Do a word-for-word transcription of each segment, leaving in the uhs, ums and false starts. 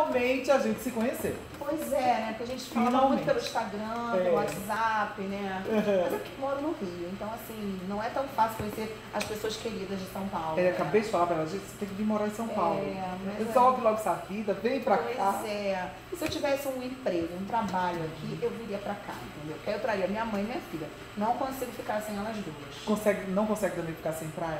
finalmente a gente se conheceu. Pois é, né? Porque a gente fala Finalmente. muito pelo Instagram, É. pelo WhatsApp, né? Uhum. Mas eu que moro no Rio, então assim, não é tão fácil conhecer as pessoas queridas de São Paulo. É, né? acabei de falar pra ela, gente, você tem que vir morar em São Paulo. É, mas Resolve logo essa vida, vem pra Pois cá. é. E se eu tivesse um emprego, um trabalho aqui, eu viria pra cá, entendeu? Porque aí eu traria minha mãe e minha filha. Não consigo ficar sem elas duas. Consegue, não consegue também ficar sem praia?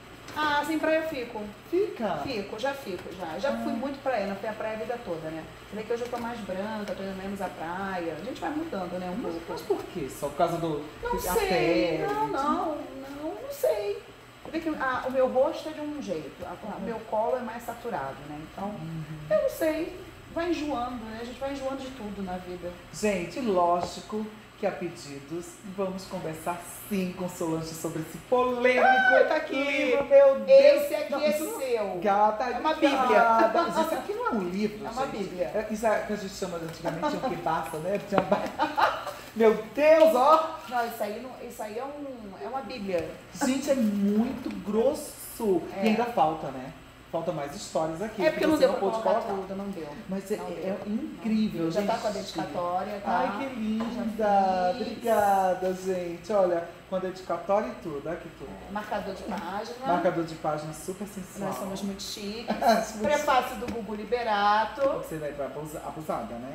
Ah, sem praia eu fico. Fica. Fico, já fico, já. Já fui muito praia, não fui à praia a vida toda, né? Você vê que hoje eu tô mais branca, tô indo menos à praia. A gente vai mudando, né, um Mas, pouco. mas por quê? Só por causa do Não a sei, pele? não, não, não, não sei. Você vê que ah, o meu rosto é de um jeito, o Uhum. meu colo é mais saturado, né? Então, Uhum. eu não sei, vai enjoando, né? A gente vai enjoando de tudo na vida. Gente, lógico que a pedidos vamos conversar sim com Solange sobre esse polêmico Ah, tá aqui. livro, meu Deus. Esse aqui Não, é isso não- seu. Gata, É uma gata. Gente, isso aqui não é um livro, É uma gente. bíblia. É, isso é que a gente chama antigamente de um que passa, né? Tinha ba- Meu Deus, ó. Não, isso aí, não, isso aí é, um, é uma bíblia. Gente, é muito grosso. É. E ainda falta, né? Falta mais histórias aqui. É porque que não você deu pra pôde colocar colocar. tudo, não deu. Mas é, Não é deu. incrível, Já gente. tá com a dedicatória, tá? Ai, que linda! Já fiz. Obrigada, gente. Olha, com a dedicatória e tudo, olha que tudo. É, marcador de página. Marcador de página super sensual. Nós somos muito chiques. Muito Prefácio do Gugu Liberato. Você vai pra abusa- abusada, né?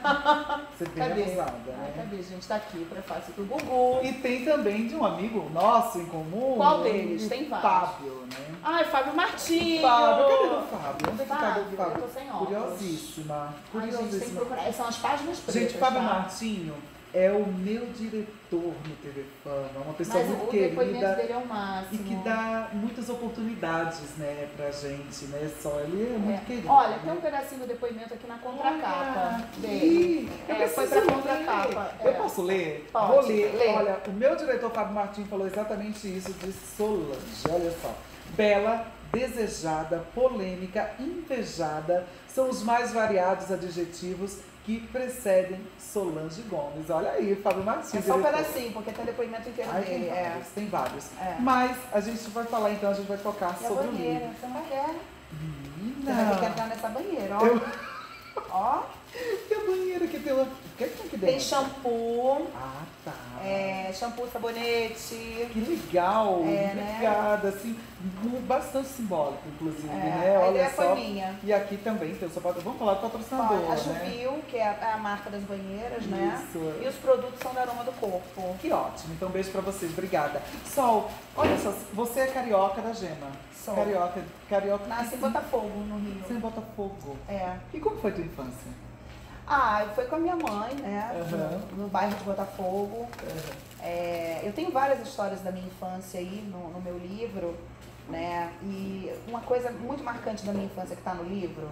Você vem Cadê? abusada, Ah, né? cadê, gente? Tá aqui o prefácio do Gugu. E tem também de um amigo nosso em comum. Qual deles? Tem vários. Fábio, né? Ai, Fábio Martinho. Fábio, cadê o Fábio? Onde é que tá Fábio, o Fábio? eu tô sem óculos. Curiosíssima. Ai, gente, tem que Curiosíssima. procurar. São as páginas pretas, Gente, Fábio tá? Martinho é o meu diretor no T V Fama, uma pessoa Mas muito o depoimento querida dele é o máximo. e que dá muitas oportunidades, né, pra gente, né? Só ele é muito É. querido. Olha, tem né? um pedacinho do depoimento aqui na contracapa Olha, dele. ih, eu É, foi preciso pra ler. contracapa. Eu é. posso ler? Pode, Vou ler. lê. Olha, o meu diretor Fábio Martins falou exatamente isso de Solange. Olha só. Bela, desejada, polêmica, invejada são os mais variados adjetivos que precedem Solange Gomes. Olha aí, Fábio Martins. É só um diretor. pedacinho, porque tem o depoimento inteiro Ai, dele. tem É. vários, tem vários. É. Mas a gente vai falar então, a gente vai tocar E a sobre o banheira, livro. você não quer? Você Menina! vai ter que entrar nessa banheira, ó. Eu- Ó, E a banheira que tem uma. O que é que tem aqui dentro? tem shampoo, Ah, tá. é, shampoo, sabonete. Que legal! É, né? Obrigada, assim, mu- bastante simbólico, inclusive, É, né? a Olha ideia só. foi minha. E aqui também tem o seu patro- Vamos falar do patrocinador, Ó, a né? Juvil, que é a, a marca das banheiras, né? Isso. E os produtos são da Aroma do Corpo. Que ótimo, então beijo pra vocês, obrigada. Sol, olha só, você é carioca da Gema. Sou. Carioca, carioca. Nasce em Botafogo, no Rio. Você é em Botafogo. É. E como foi tua infância? Ah, foi com a minha mãe, né? Aham. No, no bairro de Botafogo. É, eu tenho várias histórias da minha infância aí no, no meu livro, né? E uma coisa muito marcante da minha infância que está no livro,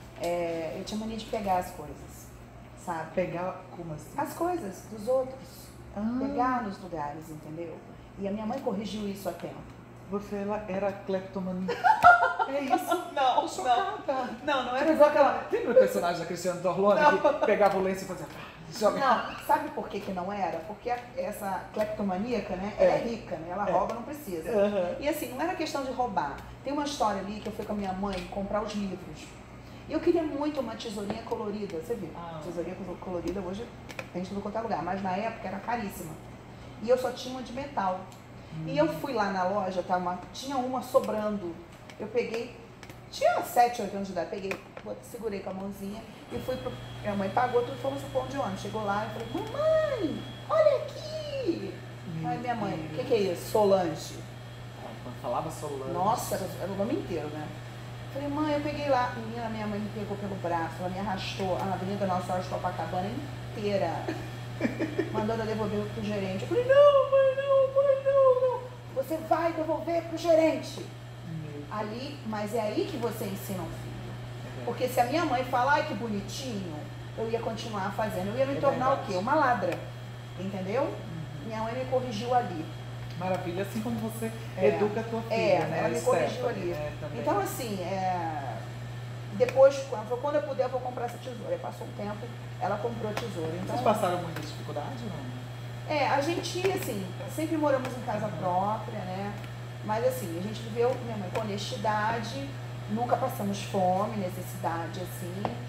é, eu tinha mania de pegar as coisas, sabe? Pegar como assim? As coisas dos outros, Ah, pegar nos lugares, entendeu? E a minha mãe corrigiu isso a tempo. você ela era cleptomania. É isso? Não, Tô chocada. Não, não Tipo igual aquela. Lembra o personagem da Cristiane Torlone que pegava o lenço e fazia. Joga. Não, sabe por que, que não era? Porque a- essa cleptomaníaca, né? Ela é, É. rica, né? Ela É. rouba, não precisa. Aham. E assim, não era questão de roubar. Tem uma história ali que eu fui com a minha mãe comprar os livros. E eu queria muito uma tesourinha colorida, você viu? Ah. Tesourinha co- colorida hoje tem em tudo quanto é lugar, mas na época era caríssima. E eu só tinha uma de metal. E eu fui lá na loja, tá, uma- tinha uma sobrando. Eu peguei, tinha sete, oito anos de idade, peguei, bot- segurei com a mãozinha e fui pro. Minha mãe pagou tudo, fomos pro ponto de ônibus. Chegou lá e falei, mamãe, olha aqui! Aí minha mãe, o que, que é isso? Solange. Quando falava Solange. Nossa, era, era o nome inteiro, né? Falei, mãe, eu peguei lá. Menina, minha mãe me pegou pelo braço, ela me arrastou a Avenida Nossa Senhora de Copacabana inteira. Mandando eu devolver pro gerente. Eu falei, não, mãe, não, mãe, não, não. Você vai devolver pro gerente. Meu Ali, mas é aí que você ensina um filho. Deus. Porque se a minha mãe falar, ai que bonitinho, eu ia continuar fazendo. Eu ia me É tornar verdade. o quê? Uma ladra. Entendeu? Uhum. Minha mãe me corrigiu ali. Maravilha, assim como você É. educa a tua filha, É, né? ela me Stephanie, corrigiu ali. né, também. Então, assim, é, depois, quando quando eu puder, eu vou comprar essa tesoura. Aí passou um tempo, ela comprou a tesoura. Então, Vocês passaram muita dificuldade ou não? é, a gente, assim, sempre moramos em casa própria, né? Mas, assim, a gente viveu, minha mãe, com honestidade, nunca passamos fome, necessidade, assim.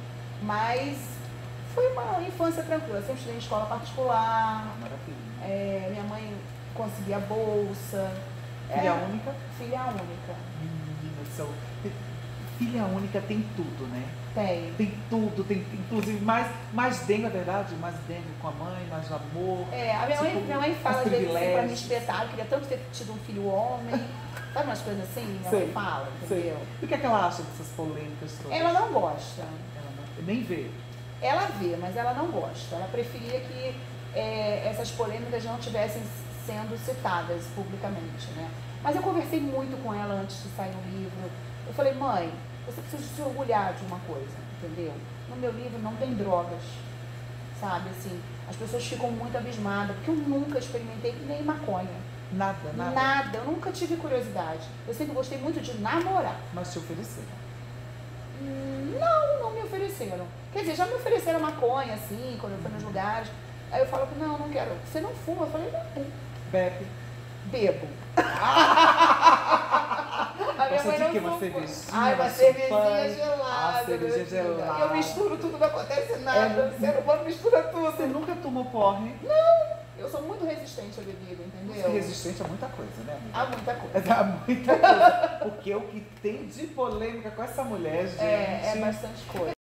Mas foi uma infância tranquila. Sempre estudei em escola particular. Ah, maravilha. É, minha mãe conseguia bolsa. Filha É, única? Filha única. Menina, são... Filha única tem tudo, né? Tem. Tem tudo, tem inclusive mais, mais dengue, é verdade? Mais dengue com a mãe, mais amor. É, a minha, tipo, mãe, minha mãe fala os às vezes assim, pra me privilégios. espetar, eu queria tanto ter tido um filho homem. Sabe umas coisas assim? Minha Sei, mãe fala, sei. entendeu? E o que é que ela acha dessas polêmicas todas? Ela não gosta. Ela não- nem vê. Ela vê, mas ela não gosta. Ela preferia que é, essas polêmicas não tivessem sendo citadas publicamente, né? Mas eu conversei muito com ela antes de sair o livro. Eu falei, mãe, você precisa se orgulhar de uma coisa, entendeu? No meu livro não tem drogas, sabe? Assim, as pessoas ficam muito abismadas, porque eu nunca experimentei nem maconha. Nada, nada. Nada, eu nunca tive curiosidade. Eu sempre gostei muito de namorar. Mas te ofereceram. Hum, Não, não me ofereceram. Quer dizer, já me ofereceram maconha, assim, quando eu fui nos lugares. Aí eu falo, não, não quero. Você não fuma? Eu falei, não. Bebe. Bebo. A minha Gosta mãe de não quê? Uma fuma. cervejinha, Ai, uma uma cervejinha champanhe. gelada. Ah, cerveja meu filho. gelada. E eu misturo tudo, não acontece nada. É, O ser humano mistura tudo. Você nunca tomou porre? Eu sou muito resistente à bebida, entendeu? Você é resistente a muita coisa, né, amiga? Há muita coisa. Há muita coisa. Porque o que tem de polêmica com essa mulher, gente. É, é bastante coisa.